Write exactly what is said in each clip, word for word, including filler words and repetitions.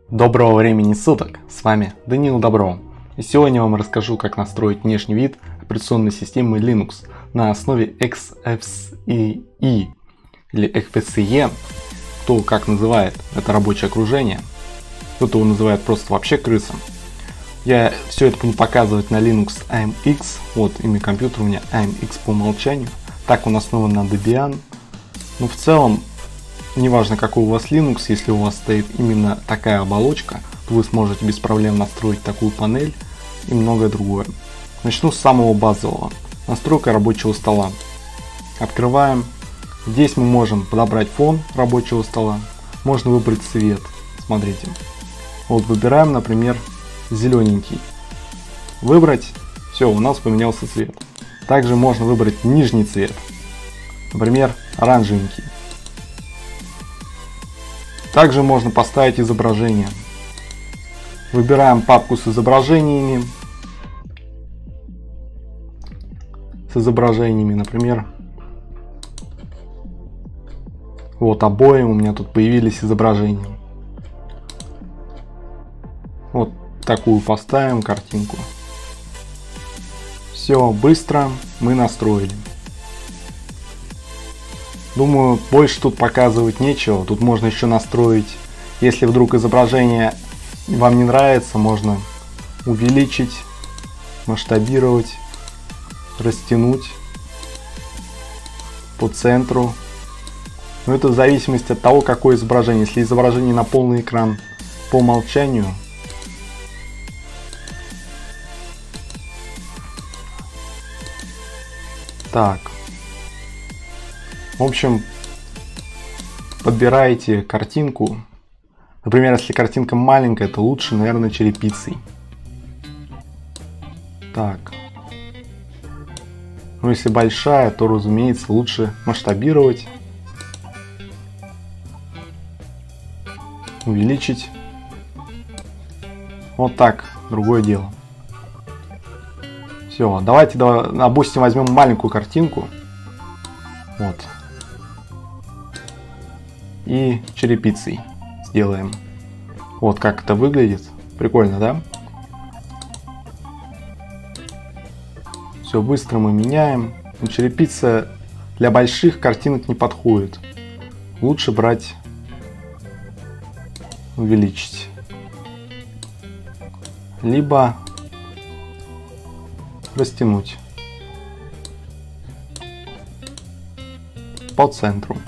Доброго времени суток, с вами Даниил Добров, и сегодня я вам расскажу, как настроить внешний вид операционной системы Linux на основе экс эф си и или экс эф си и, кто как называет это рабочее окружение, кто-то его называет просто вообще крысом. Я все это буду показывать на Linux эй эм икс, вот имя компьютера у меня эй эм икс по умолчанию, так он основан на Debian, но в целом неважно какой у вас Linux, если у вас стоит именно такая оболочка, то вы сможете без проблем настроить такую панель и многое другое. Начну с самого базового. Настройка рабочего стола. Открываем. Здесь мы можем подобрать фон рабочего стола. Можно выбрать цвет. Смотрите. Вот выбираем, например, зелененький. Выбрать. Все, у нас поменялся цвет. Также можно выбрать нижний цвет. Например, оранжевенький. Также можно поставить изображение. Выбираем папку с изображениями. С изображениями, например. Вот обои у меня тут появились изображения. Вот такую поставим картинку. Все, быстро мы настроили. Думаю, больше тут показывать нечего. Тут можно еще настроить, если вдруг изображение вам не нравится, можно увеличить, масштабировать, растянуть по центру. Но это в зависимости от того, какое изображение. Если изображение на полный экран по умолчанию, так. В общем, подбираете картинку. Например, если картинка маленькая, то лучше, наверное, черепицей. Так. Ну, если большая, то, разумеется, лучше масштабировать. Увеличить. Вот так. Другое дело. Все. Давайте, допустим, возьмем маленькую картинку. Вот. И черепицей сделаем. Вот как это выглядит. Прикольно, да? Все быстро мы меняем. Но черепица для больших картинок не подходит. Лучше брать, увеличить. Либо растянуть по центру.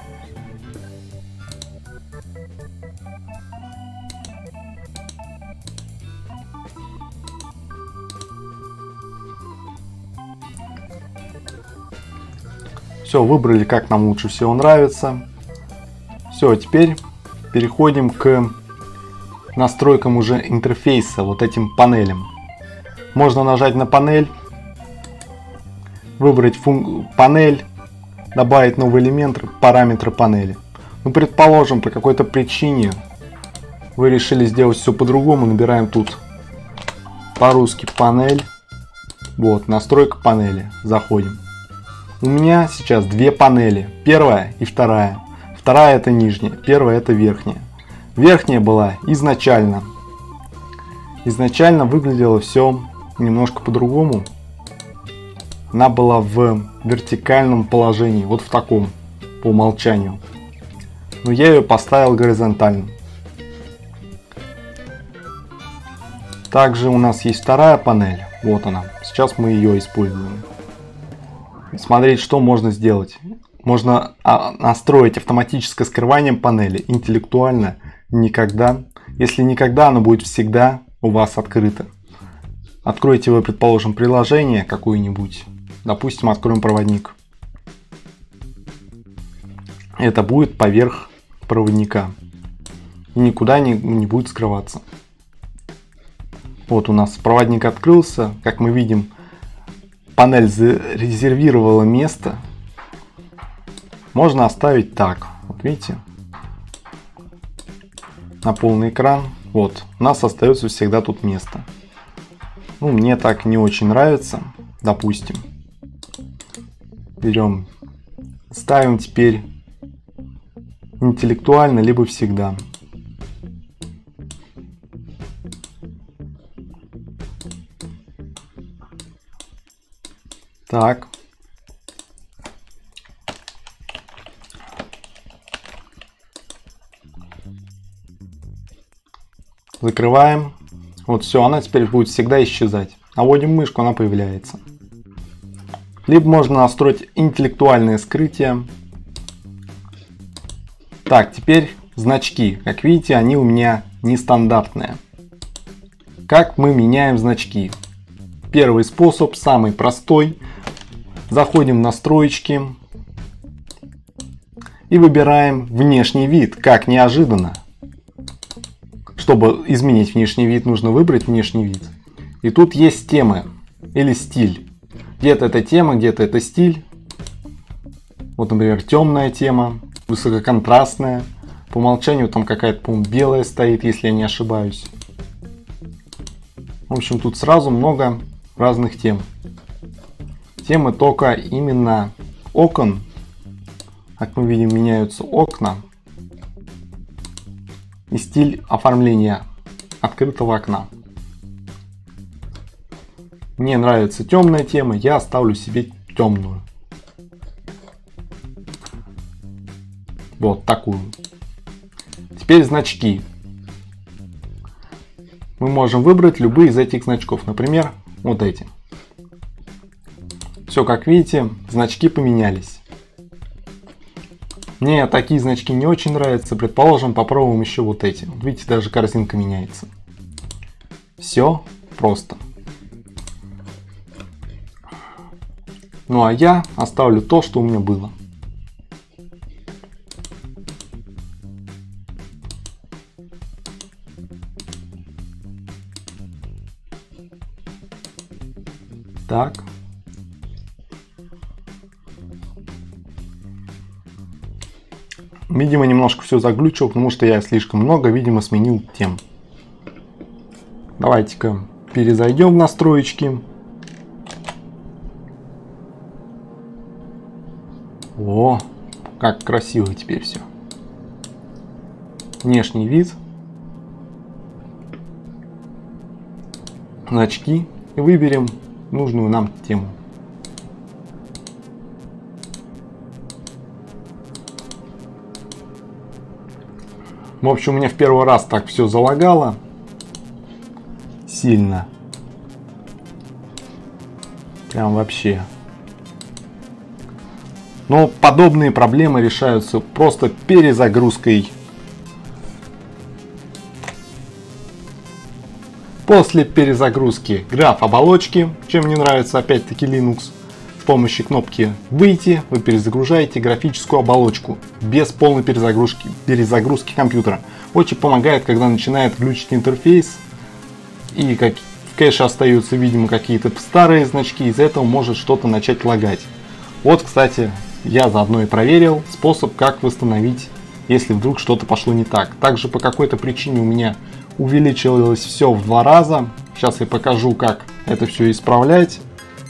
Все, выбрали, как нам лучше всего нравится. Все, теперь переходим к настройкам уже интерфейса, вот этим панелям. Можно нажать на панель, выбрать панель, добавить новый элемент, параметры панели. Ну, предположим, по какой-то причине вы решили сделать все по-другому, набираем тут по-русски панель. Вот, настройка панели. Заходим. У меня сейчас две панели. Первая и вторая. Вторая это нижняя, первая это верхняя. Верхняя была изначально. Изначально выглядело все немножко по-другому. Она была в вертикальном положении, вот в таком, по умолчанию. Но я ее поставил горизонтально. Также у нас есть вторая панель. Вот она. Сейчас мы ее используем. Смотреть, что можно сделать. Можно настроить автоматическое скрывание панели. Интеллектуально никогда. Если никогда, оно будет всегда у вас открыто. Откройте вы, предположим, приложение какое-нибудь. Допустим, откроем проводник. Это будет поверх проводника. И никуда не, не будет скрываться. Вот у нас проводник открылся. Как мы видим, панель зарезервировала место. Можно оставить так. Вот видите? На полный экран. Вот. У нас остается всегда тут место. Ну, мне так не очень нравится. Допустим. Берем. Ставим теперь интеллектуально, либо всегда. Так. Закрываем. Вот все, она теперь будет всегда исчезать. Наводим мышку, она появляется. Либо можно настроить интеллектуальное скрытие. Так, теперь значки. Как видите, они у меня нестандартные. Как мы меняем значки? Первый способ, самый простой. Заходим в настройки и выбираем внешний вид. Как неожиданно. Чтобы изменить внешний вид, нужно выбрать внешний вид. И тут есть темы или стиль. Где-то это тема, где-то это стиль. Вот, например, темная тема, высококонтрастная. По умолчанию там какая-то, по-моему, белая стоит, если я не ошибаюсь. В общем, тут сразу много разных тем. Темы только именно окон. Как мы видим, меняются окна. И стиль оформления открытого окна. Мне нравится темная тема, я оставлю себе темную. Вот такую. Теперь значки. Мы можем выбрать любые из этих значков. Например, вот эти. Все, как видите, значки поменялись. Мне такие значки не очень нравятся. Предположим, попробуем еще вот эти. Вот видите, даже картинка меняется. Все просто. Ну а я оставлю то, что у меня было. Так. Видимо, немножко все заглючило, потому что я слишком много, видимо, сменил тем. Давайте-ка перезайдем в настроечки. О, как красиво теперь все. Внешний вид. Значки. И выберем нужную нам тему. В общем, у меня в первый раз так все залагало. Сильно. Прям вообще. Но подобные проблемы решаются просто перезагрузкой. После перезагрузки граф оболочки, чем мне нравится опять-таки Linux, с помощью кнопки «Выйти» вы перезагружаете графическую оболочку без полной перезагрузки, перезагрузки компьютера. Очень помогает, когда начинает глючить интерфейс и как в кэше остаются, видимо, какие-то старые значки, из-за этого может что-то начать лагать. Вот, кстати, я заодно и проверил способ, как восстановить, если вдруг что-то пошло не так. Также по какой-то причине у меня увеличилось все в два раза. Сейчас я покажу, как это все исправлять.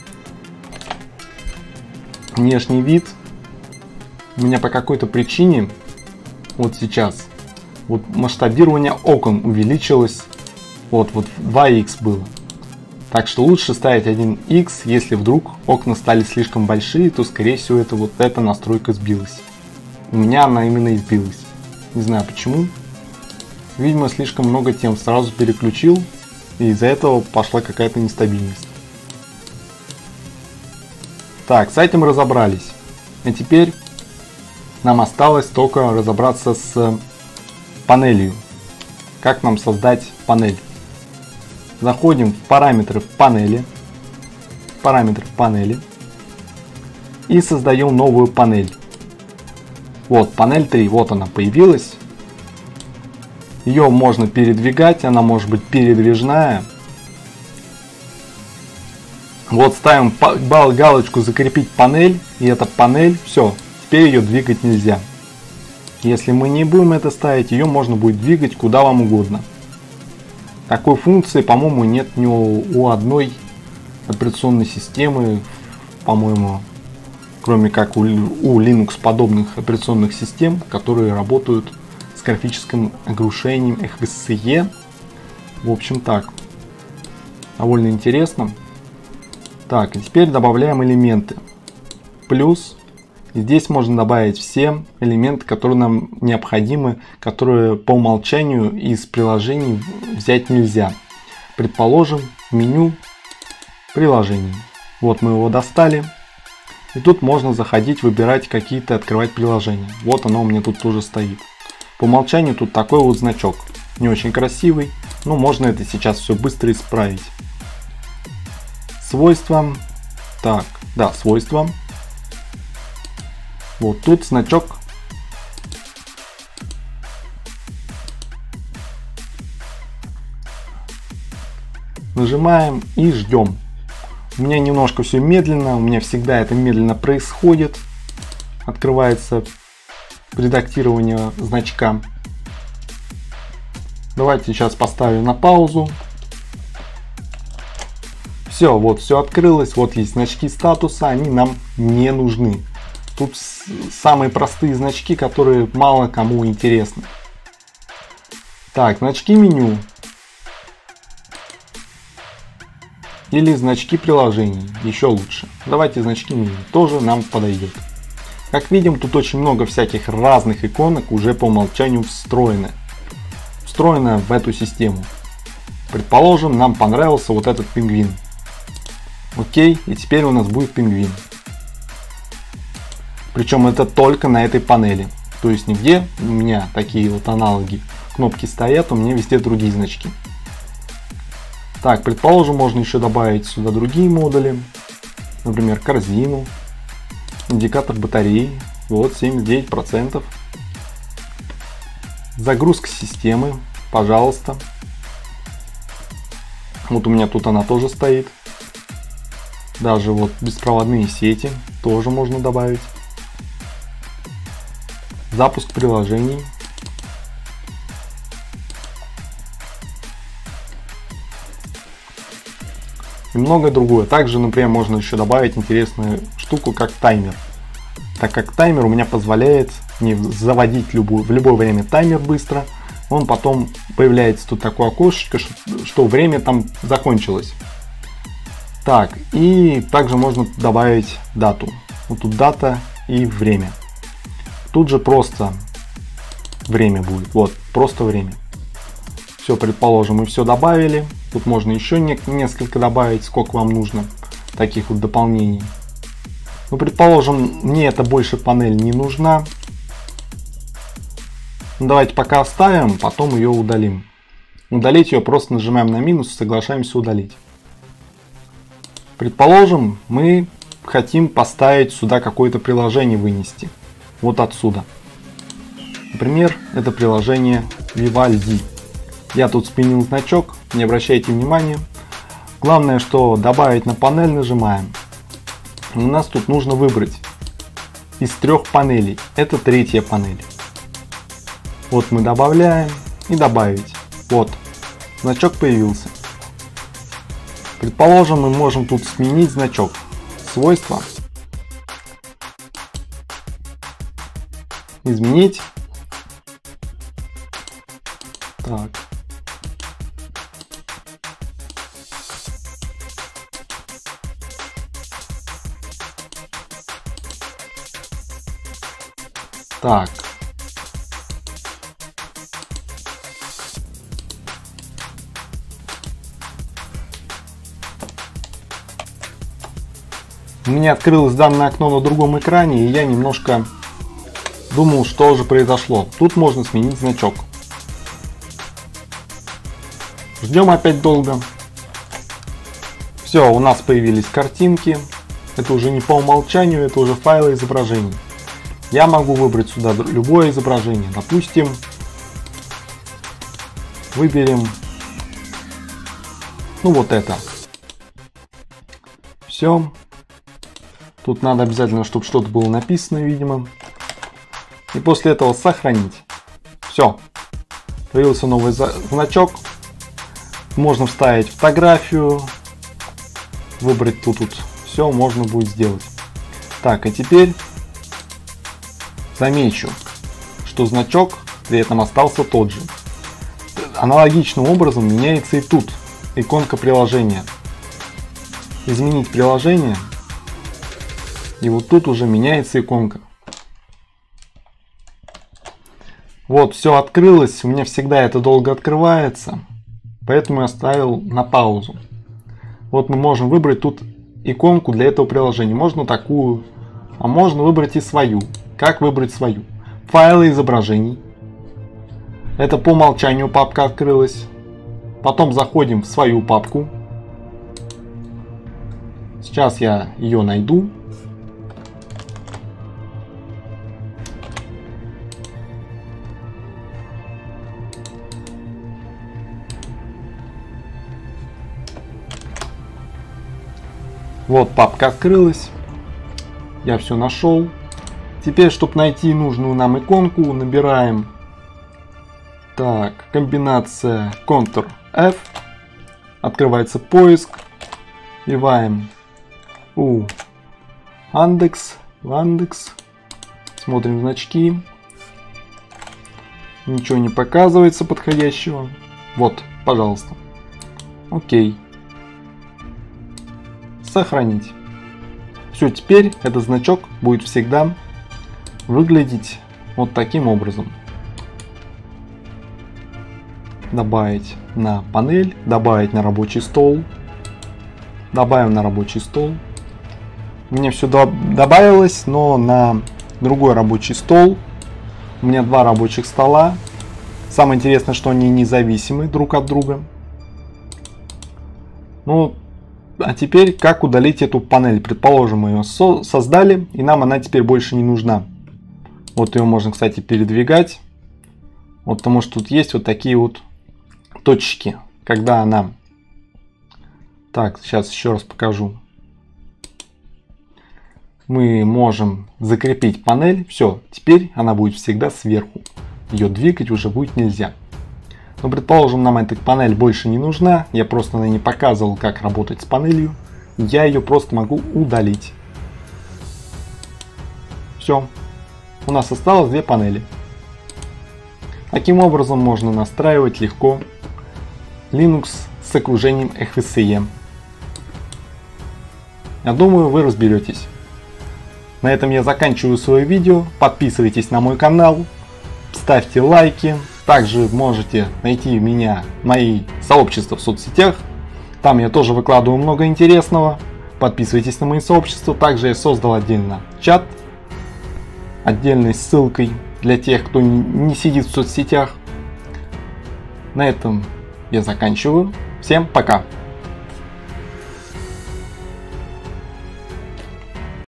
Внешний вид. У меня по какой-то причине вот сейчас вот масштабирование окон увеличилось. Вот, вот два икс было. Так что лучше ставить один икс, если вдруг окна стали слишком большие, то скорее всего это вот эта настройка сбилась. У меня она именно и сбилась. Не знаю почему. Видимо, слишком много тем сразу переключил, и из-за этого пошла какая-то нестабильность. Так, с этим разобрались. И теперь нам осталось только разобраться с панелью. Как нам создать панель? Заходим в параметры панели. Параметры панели. И создаем новую панель. Вот, панель три, вот она появилась. Ее можно передвигать, она может быть передвижная. Вот ставим галочку «Закрепить панель», и эта панель, все, теперь ее двигать нельзя. Если мы не будем это ставить, ее можно будет двигать куда вам угодно. Такой функции, по-моему, нет ни у, у одной операционной системы, по-моему, кроме как у, у Linux подобных операционных систем, которые работают с графическим оглушением эф эс си и. В общем так, довольно интересно. Так, и теперь добавляем элементы. Плюс. И здесь можно добавить все элементы, которые нам необходимы, которые по умолчанию из приложений взять нельзя. Предположим, меню приложений. Вот мы его достали. И тут можно заходить, выбирать какие-то, открывать приложения. Вот оно у меня тут тоже стоит. По умолчанию тут такой вот значок. Не очень красивый, но можно это сейчас все быстро исправить. Свойства. Так, да, свойства. Вот тут значок. Нажимаем и ждем. У меня немножко все медленно, у меня всегда это медленно происходит. Открывается редактирование значка. Давайте сейчас поставим на паузу. Все, вот все открылось, вот есть значки статуса, они нам не нужны. Тут самые простые значки, которые мало кому интересны. Так, значки меню. Или значки приложений, еще лучше. Давайте значки меню, тоже нам подойдет. Как видим, тут очень много всяких разных иконок уже по умолчанию встроены. Встроено в эту систему. Предположим, нам понравился вот этот пингвин. Окей, и теперь у нас будет пингвин. Причем это только на этой панели. То есть нигде у меня такие вот аналоги кнопки стоят, у меня везде другие значки. Так, предположим, можно еще добавить сюда другие модули. Например, корзину, индикатор батареи. Вот, семьдесят девять процентов. Загрузка системы, пожалуйста. Вот у меня тут она тоже стоит. Даже вот беспроводные сети тоже можно добавить. Запуск приложений. И многое другое. Также, например, можно еще добавить интересную штуку, как таймер. Так как таймер у меня позволяет мне заводить любую, в любое время таймер быстро. Он потом появляется тут такое окошечко, что время там закончилось. Так, и также можно добавить дату. Вот тут дата и время. Тут же просто время будет. Вот, просто время. Все, предположим, мы все добавили. Тут можно еще не, несколько добавить, сколько вам нужно таких вот дополнений. Ну, предположим, мне эта больше панель не нужна. Ну, давайте пока оставим, потом ее удалим. Удалить ее просто нажимаем на минус, соглашаемся удалить. Предположим, мы хотим поставить сюда какое-то приложение, вынести. Вот отсюда. Например, это приложение Vivaldi. Я тут сменил значок, не обращайте внимания. Главное, что добавить на панель нажимаем. У нас тут нужно выбрать из трех панелей. Это третья панель. Вот мы добавляем и добавить. Вот, значок появился. Предположим, мы можем тут сменить значок. Свойства. Изменить. Так. Так. У меня открылось данное окно на другом экране, и я немножко думал, что же произошло. Тут можно сменить значок. Ждем опять долго. Все, у нас появились картинки. Это уже не по умолчанию, это уже файлы изображений. Я могу выбрать сюда любое изображение. Допустим, выберем, ну вот это. Все. Тут надо обязательно, чтобы что-то было написано, видимо. И после этого сохранить. Все. Появился новый значок. Можно вставить фотографию. Выбрать тут, тут. Все можно будет сделать. Так, и теперь замечу, что значок при этом остался тот же. Аналогичным образом меняется и тут иконка приложения. изменить приложение. И вот тут уже меняется иконка. Вот, все открылось. У меня всегда это долго открывается. Поэтому я ставил на паузу. Вот мы можем выбрать тут иконку для этого приложения. Можно такую, а можно выбрать и свою. Как выбрать свою? Файлы изображений. Это по умолчанию папка открылась. Потом заходим в свою папку. Сейчас я ее найду. Вот папка открылась. Я все нашел. Теперь, чтобы найти нужную нам иконку, набираем так, комбинация контур эф. Открывается поиск. Вбиваем у Яндекс, Яндекс. Смотрим значки. Ничего не показывается подходящего. Вот, пожалуйста. Окей. Сохранить. Все, теперь этот значок будет всегда выглядеть вот таким образом. Добавить на панель, добавить на рабочий стол. Добавим на рабочий стол. У меня все добавилось, но на другой рабочий стол. У меня два рабочих стола. Самое интересное, что они независимы друг от друга. Ну, а теперь как удалить эту панель? Предположим, мы ее со создали, и нам она теперь больше не нужна. Вот ее можно, кстати, передвигать. Вот потому что тут есть вот такие вот точки, когда она... Так, сейчас еще раз покажу. Мы можем закрепить панель. Все, теперь она будет всегда сверху. Ее двигать уже будет нельзя. Но предположим, нам эта панель больше не нужна. Я просто на ней показывал, как работать с панелью. Я ее просто могу удалить. Все. У нас осталось две панели. Таким образом можно настраивать легко Linux с окружением экс эф си и. Я думаю, вы разберетесь. На этом я заканчиваю свое видео. Подписывайтесь на мой канал. Ставьте лайки. Также можете найти меня, мои сообщества в соцсетях. Там я тоже выкладываю много интересного. Подписывайтесь на мои сообщества. Также я создал отдельно чат. Отдельной ссылкой для тех, кто не сидит в соцсетях. На этом я заканчиваю. Всем пока!